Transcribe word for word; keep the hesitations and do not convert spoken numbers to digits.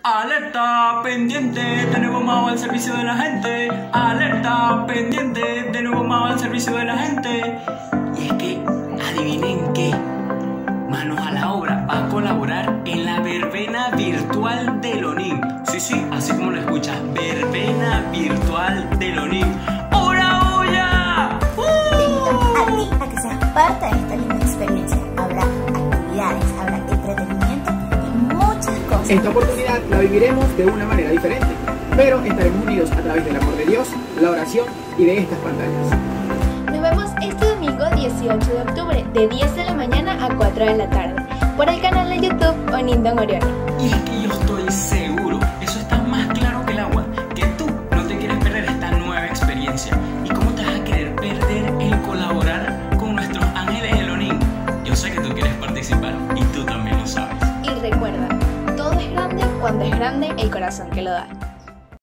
Alerta pendiente, de nuevo Mao al servicio de la gente. Alerta pendiente, de nuevo Mao al servicio de la gente. Y es que, adivinen qué, Manos a la Obra va a colaborar en la Verbena Virtual del Honim. Sí, sí, así como lo escuchas, Verbena Virtual del Honim. ¡Hora, olla! ¡Uh! Te invito a ti a que seas parte de esta linda experiencia. Habrá actividades, habrá entretenimiento y muchas cosas. Esta oportunidad la viviremos de una manera diferente, pero estaremos unidos a través del amor de Dios, la oración y de estas pantallas. Nos vemos este domingo dieciocho de octubre de diez de la mañana a cuatro de la tarde por el canal de YouTube Honim Don Orione. Y es que yo estoy seguro, eso está más claro que el agua, que tú no te quieres perder esta nueva experiencia. ¿Y cómo te vas a querer perder el colaborar con nuestros ángeles del Honim? Yo sé que tú quieres participar y tú también lo sabes. Y recuerda, todo es grande cuando es grande el corazón que lo da.